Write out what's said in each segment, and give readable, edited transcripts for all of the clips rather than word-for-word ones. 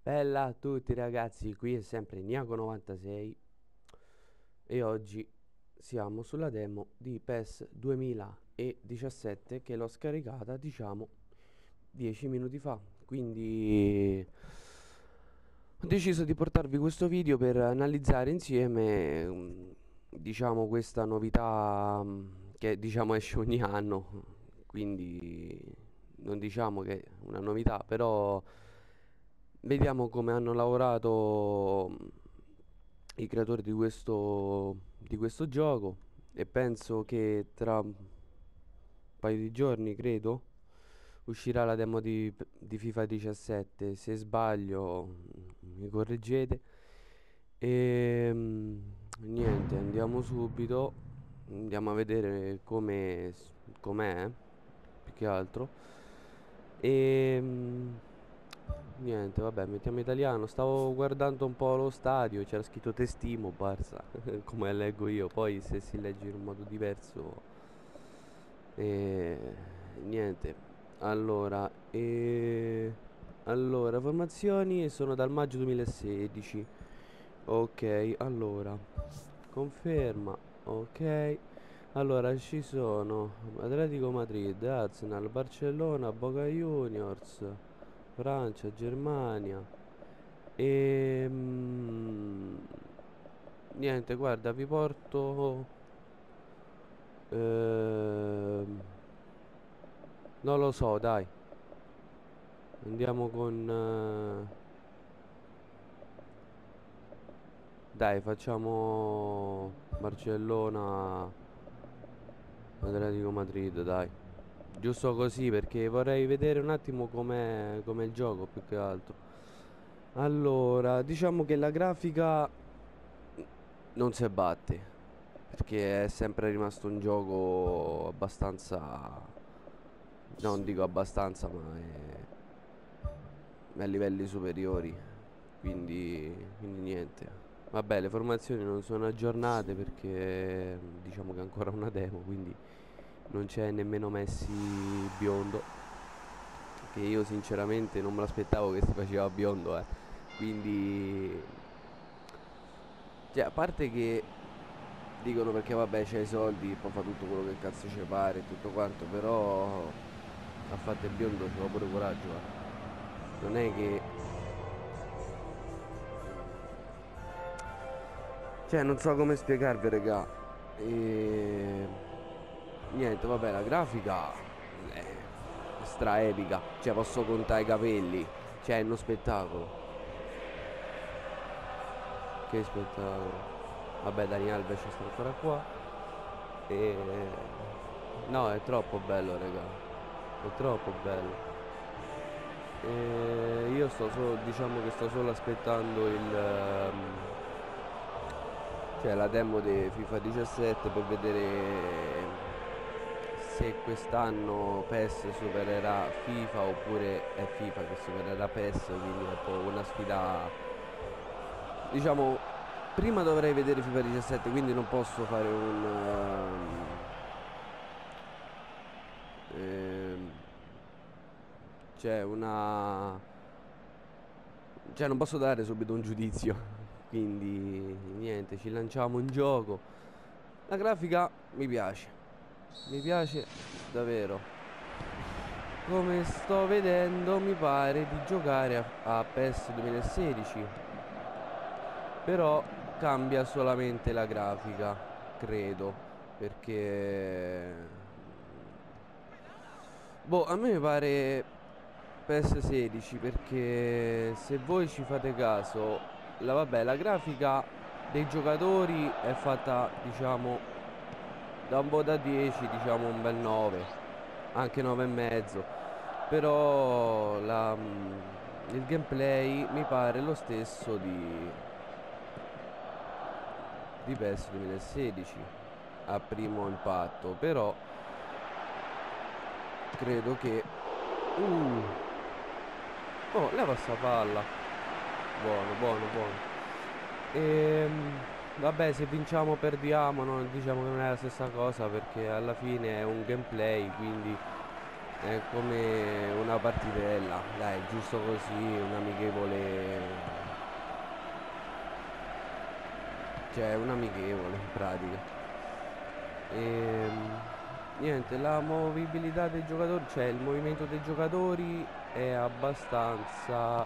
Bella a tutti ragazzi, qui è sempre Niaco96 e oggi siamo sulla demo di PES 2017 che l'ho scaricata 10 minuti fa. Quindi ho deciso di portarvi questo video per analizzare insieme questa novità che esce ogni anno, quindi non diciamo che è una novità, però vediamo come hanno lavorato i creatori di questo gioco e penso che tra un paio di giorni, credo, uscirà la demo di FIFA 17. Se sbaglio, mi correggete. E niente, andiamo subito, andiamo a vedere com'è, più che altro. E niente, vabbè, mettiamo italiano. Stavo guardando un po' lo stadio, c'era scritto Testimo Barça, come leggo io. Poi se si legge in un modo diverso, e niente. Allora, formazioni sono dal maggio 2016. Ok, allora, conferma. Ok. Allora, ci sono Atletico Madrid, Arsenal, Barcellona, Boca Juniors, Francia, Germania e niente, guarda, vi porto ehm, non lo so, dai. Andiamo con dai, facciamo Barcellona, Atletico Madrid, dai. Giusto così perché vorrei vedere un attimo com'è il gioco più che altro. Allora, diciamo che la grafica non si batte perché è sempre rimasto un gioco abbastanza, non dico abbastanza, ma è a livelli superiori, quindi niente. Vabbè, le formazioni non sono aggiornate perché diciamo che è ancora una demo, quindi non c'è nemmeno Messi biondo, che io sinceramente non me l'aspettavo che si faceva biondo, quindi cioè, a parte che dicono perché vabbè c'ha i soldi, poi fa tutto quello che cazzo ci pare e tutto quanto, però a fatto il biondo ci va pure coraggio, non è che, cioè, non so come spiegarvi, raga. E niente, vabbè, la grafica è stra epica, cioè posso contare i capelli, cioè è uno spettacolo. Che spettacolo. Vabbè, Dani Alves sta ancora qua. E no, è troppo bello, raga. È troppo bello. E io diciamo che sto solo aspettando cioè la demo di FIFA 17 per vedere se quest'anno PES supererà FIFA oppure è FIFA che supererà PES, quindi è un po' una sfida. Diciamo, prima dovrei vedere FIFA 17, quindi non posso fare ehm, cioè una cioè non posso dare subito un giudizio. Quindi niente, ci lanciamo in gioco. La grafica mi piace davvero. Come sto vedendo mi pare di giocare a PES 2016, però cambia solamente la grafica, credo, perché boh, a me mi pare PES 16, perché se voi ci fate caso, vabbè, la grafica dei giocatori è fatta, diciamo, da un po' da 10, diciamo un bel 9, anche 9 e mezzo. Però il gameplay mi pare lo stesso di PES 2016 a primo impatto, però credo che oh, leva sta palla. Buono, buono, buono. Vabbè, se vinciamo o perdiamo, no, diciamo che non è la stessa cosa perché alla fine è un gameplay, quindi è come una partitella, dai, giusto così, un amichevole, cioè un amichevole in pratica. E niente, la movibilità dei giocatori, cioè il movimento dei giocatori è abbastanza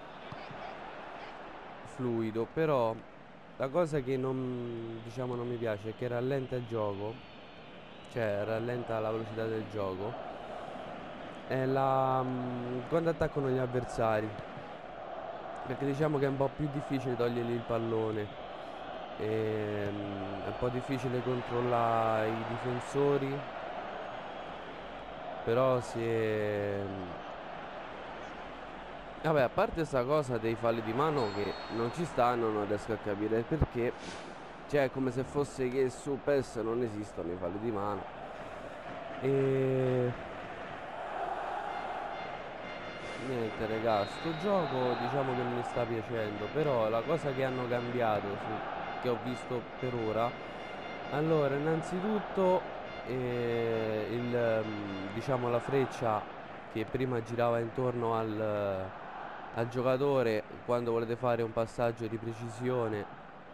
fluido, però la cosa che non, diciamo, non mi piace è che rallenta il gioco, cioè rallenta la velocità del gioco, è quando attaccano gli avversari, perché diciamo che è un po' più difficile togliergli il pallone, è un po' difficile controllare i difensori, però si è... Vabbè, a parte sta cosa dei falli di mano che non ci stanno, non riesco a capire il perché. Cioè, è come se fosse che su PES non esistono i falli di mano. E niente, raga, sto gioco diciamo che mi sta piacendo, però la cosa che hanno cambiato, che ho visto per ora, allora, innanzitutto diciamo la freccia che prima girava intorno al giocatore quando volete fare un passaggio di precisione,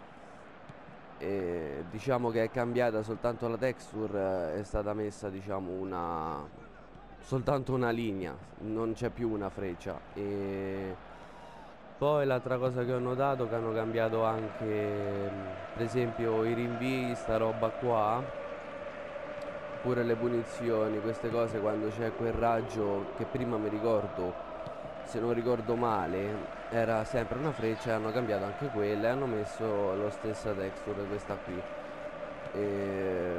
diciamo che è cambiata soltanto la texture, è stata messa diciamo soltanto una linea, non c'è più una freccia. E poi l'altra cosa che ho notato è che hanno cambiato anche per esempio i rinvii, sta roba qua, pure le punizioni, queste cose quando c'è quel raggio che prima mi ricordo, se non ricordo male, era sempre una freccia, hanno cambiato anche quella e hanno messo lo stessa texture, questa qui. E,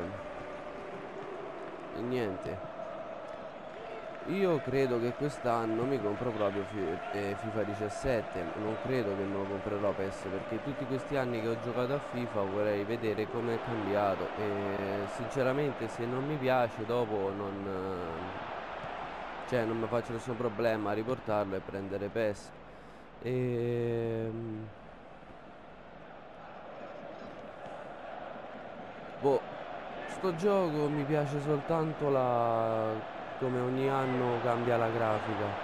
e niente. Io credo che quest'anno mi compro proprio FIFA 17, non credo che me lo comprerò PES perché tutti questi anni che ho giocato a FIFA vorrei vedere come è cambiato e sinceramente se non mi piace dopo cioè non mi faccio nessun problema a riportarlo e prendere PES. E, boh, sto gioco mi piace soltanto come ogni anno cambia la grafica.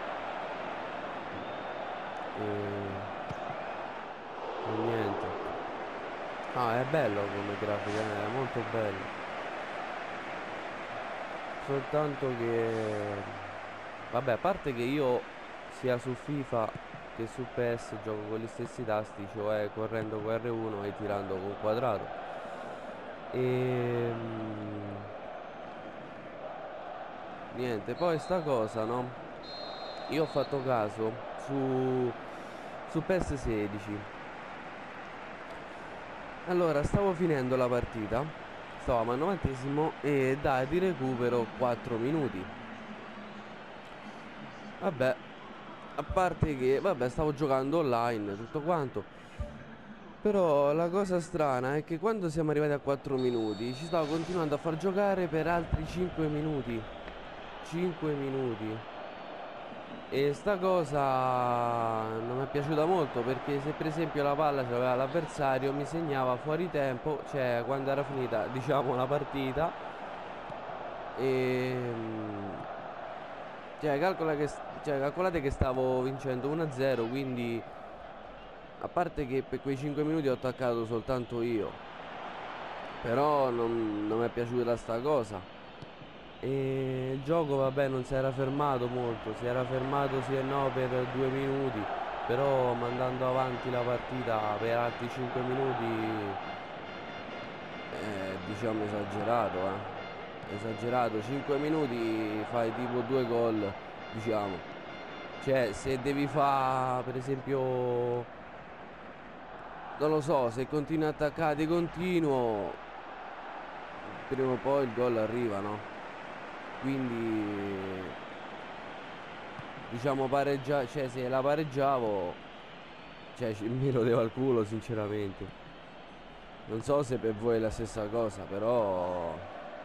E niente. Ah, è bello come grafica, è molto bello. Soltanto che... Vabbè, a parte che io sia su FIFA che su PS gioco con gli stessi tasti, cioè correndo con R1 e tirando con quadrato. E... niente, poi sta cosa, no? Io ho fatto caso su PS16. Allora, stavo finendo la partita, stavamo al 90esimo e dai di recupero 4 minuti. Vabbè, a parte che, vabbè, stavo giocando online, tutto quanto. Però la cosa strana è che quando siamo arrivati a 4 minuti ci stavo continuando a far giocare per altri 5 minuti. 5 minuti. E sta cosa non mi è piaciuta molto perché se per esempio la palla ce l'aveva l'avversario mi segnava fuori tempo, cioè quando era finita diciamo la partita e cioè, calcolate che stavo vincendo 1-0, quindi a parte che per quei 5 minuti ho attaccato soltanto io, però non mi è piaciuta sta cosa. E il gioco vabbè non si era fermato molto, si era fermato sì e no per 2 minuti, però mandando avanti la partita per altri 5 minuti diciamo esagerato, esagerato, 5 minuti fai tipo 2 gol, diciamo. Cioè se devi fare per esempio, non lo so, se continui a attaccare di continuo, prima o poi il gol arriva, no? Quindi diciamo pareggia, cioè se la pareggiavo, cioè mi rodevo al culo sinceramente. Non so se per voi è la stessa cosa, però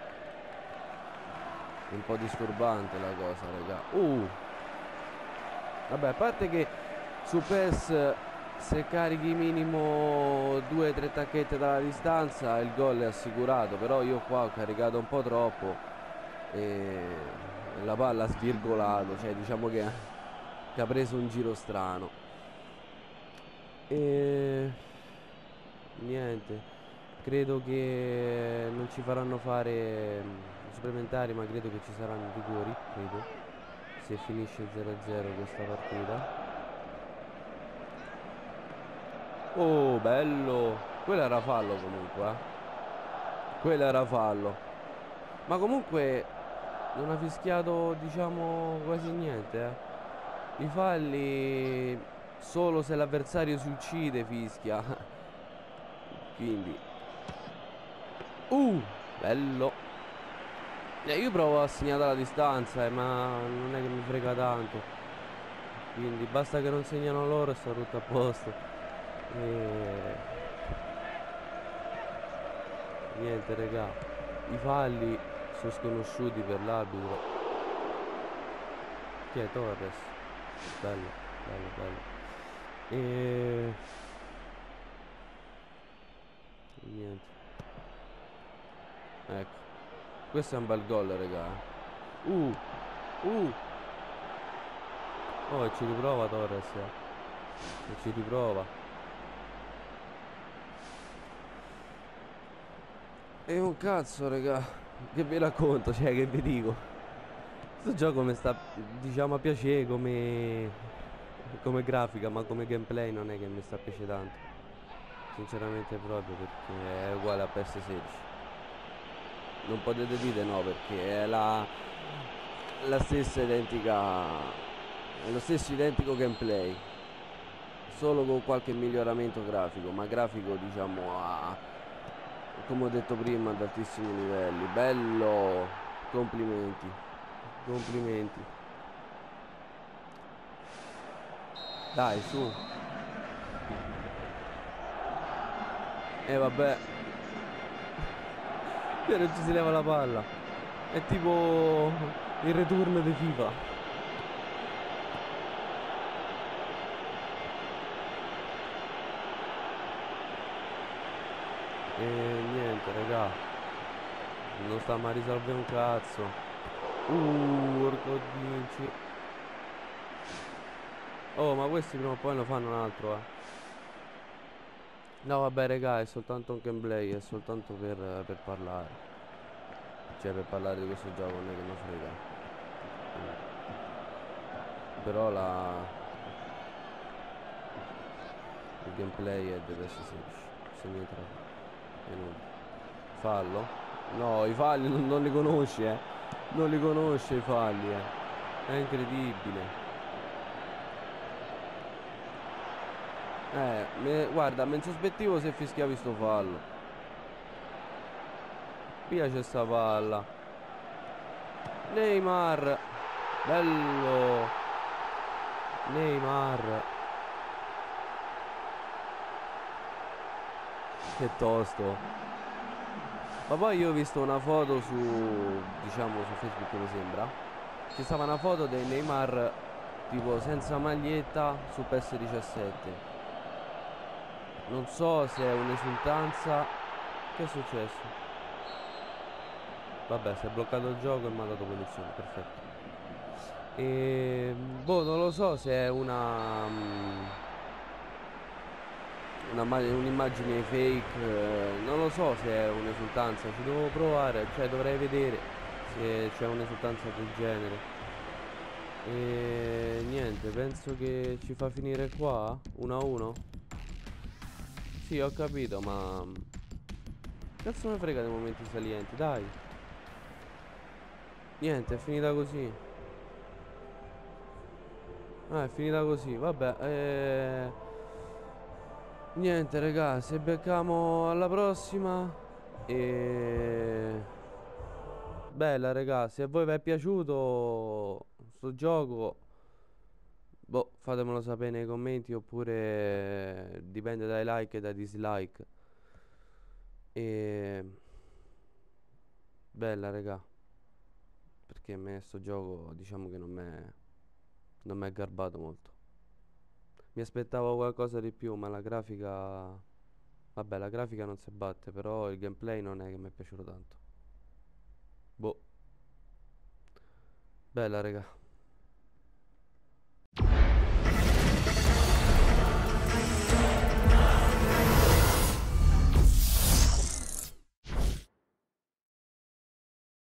è un po' disturbante la cosa, raga. Vabbè, a parte che su PES se carichi minimo 2-3 tacchette dalla distanza il gol è assicurato, però io qua ho caricato un po' troppo e La palla ha svirgolato, cioè diciamo che ha preso un giro strano. E niente, credo che non ci faranno fare supplementari, ma credo che ci saranno rigori, credo, se finisce 0-0 questa partita. Oh, bello! Quello era fallo comunque, Quello era fallo. Ma comunque non ha fischiato, diciamo, quasi niente, I falli solo se l'avversario si uccide fischia. Quindi bello. Io provo a segnare la distanza, ma non è che mi frega tanto. Quindi basta che non segnano loro e sta tutto a posto. E niente, raga. I falli sono sconosciuti per l'arbitro. Chi è Torres? Bello, bello, bello. E niente. Ecco. Questo è un bel gol, raga. Oh, e ci riprova Torres. E ci riprova. E un cazzo, raga. Che vi racconto, cioè, che vi dico. Questo gioco mi sta, diciamo, a piacere come grafica, ma come gameplay non è che mi sta a piacere tanto. Sinceramente proprio, perché è uguale a PS16. Non potete dire no, perché è la stessa identica. È lo stesso identico gameplay. Solo con qualche miglioramento grafico, ma grafico diciamo come ho detto prima, ad altissimi livelli. Bello, complimenti, complimenti. Dai, su. E vabbè. Non ci si leva la palla. È tipo il return di FIFA. E niente, raga. Non sta mai a risolvere un cazzo. Porco dici. Oh, ma questi prima o poi ne fanno un altro, No, vabbè, raga, è soltanto un gameplay, è soltanto per parlare. Cioè, per parlare di questo gioco, non è che mi frega. Però il gameplay è deve essere semplice. Se niente da fare. E nulla. Fallo? No, i falli non li conosci, Non li conosce i falli, È incredibile. Guarda, mi insospettivo se fischiavi sto fallo. Via c'è sta palla. Neymar. Bello. Neymar. Che tosto. Ma poi io ho visto una foto diciamo, su Facebook mi sembra. Ci stava una foto di Neymar tipo senza maglietta su PS17. Non so se è un'esultanza. Che è successo? Vabbè, si è bloccato il gioco e mi ha dato punizione, perfetto. Boh, non lo so se è un'immagine fake, non lo so se è un'esultanza, ci devo provare, cioè dovrei vedere se c'è un'esultanza del genere. E niente, penso che ci fa finire qua 1-1. Sì, ho capito, ma cazzo me frega dei momenti salienti, dai. Niente, è finita così. Ah, è finita così, vabbè. Niente, raga, se beccamo alla prossima. E bella, raga, se a voi vi è piaciuto sto gioco, boh, fatemelo sapere nei commenti, oppure dipende dai like e dai dislike. E bella, raga, perché a me sto gioco diciamo che non mi è garbato molto. Mi aspettavo qualcosa di più, ma la grafica, vabbè, la grafica non si batte, però il gameplay non è che mi è piaciuto tanto. Boh. Bella, raga.